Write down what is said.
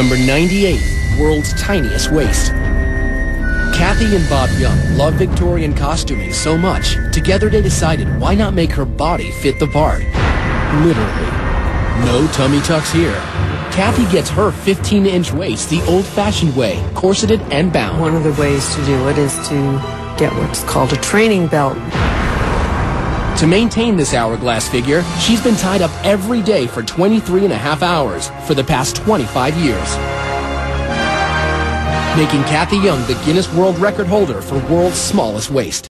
Number 98, world's tiniest waist. Kathy and Bob Young love Victorian costuming so much, together they decided why not make her body fit the part. Literally. No tummy tucks here. Kathy gets her 15-inch waist the old-fashioned way, corseted and bound. One of the ways to do it is to get what's called a training belt. To maintain this hourglass figure, she's been tied up every day for 23.5 hours for the past 25 years. Making Kathy Young the Guinness World Record holder for world's smallest waist.